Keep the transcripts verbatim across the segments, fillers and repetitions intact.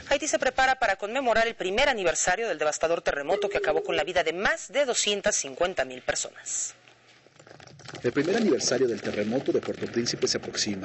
Haití se prepara para conmemorar el primer aniversario del devastador terremoto que acabó con la vida de más de doscientas cincuenta mil personas. El primer aniversario del terremoto de Puerto Príncipe se aproxima.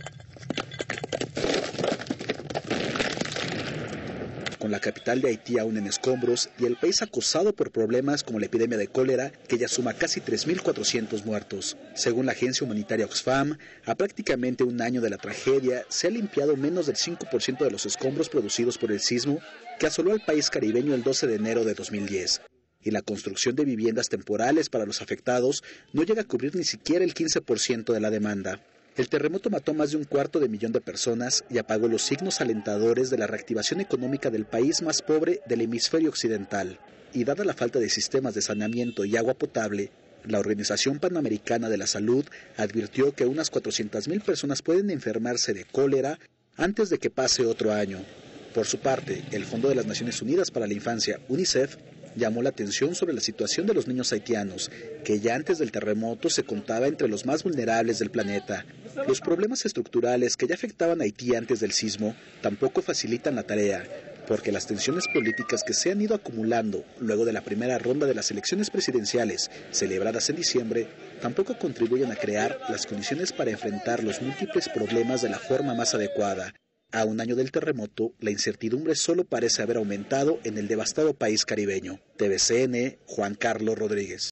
Con la capital de Haití aún en escombros y el país acosado por problemas como la epidemia de cólera, que ya suma casi tres mil cuatrocientos muertos. Según la agencia humanitaria Oxfam, a prácticamente un año de la tragedia, se ha limpiado menos del cinco por ciento de los escombros producidos por el sismo que asoló al país caribeño el doce de enero de dos mil diez. Y la construcción de viviendas temporales para los afectados no llega a cubrir ni siquiera el quince por ciento de la demanda. El terremoto mató más de un cuarto de millón de personas y apagó los signos alentadores de la reactivación económica del país más pobre del hemisferio occidental. Y dada la falta de sistemas de saneamiento y agua potable, la Organización Panamericana de la Salud advirtió que unas cuatrocientas mil personas pueden enfermarse de cólera antes de que pase otro año. Por su parte, el Fondo de las Naciones Unidas para la Infancia, UNICEF, llamó la atención sobre la situación de los niños haitianos, que ya antes del terremoto se contaba entre los más vulnerables del planeta. Los problemas estructurales que ya afectaban a Haití antes del sismo tampoco facilitan la tarea, porque las tensiones políticas que se han ido acumulando luego de la primera ronda de las elecciones presidenciales celebradas en diciembre tampoco contribuyen a crear las condiciones para enfrentar los múltiples problemas de la forma más adecuada. A un año del terremoto, la incertidumbre solo parece haber aumentado en el devastado país caribeño. T V C N, Juan Carlos Rodríguez.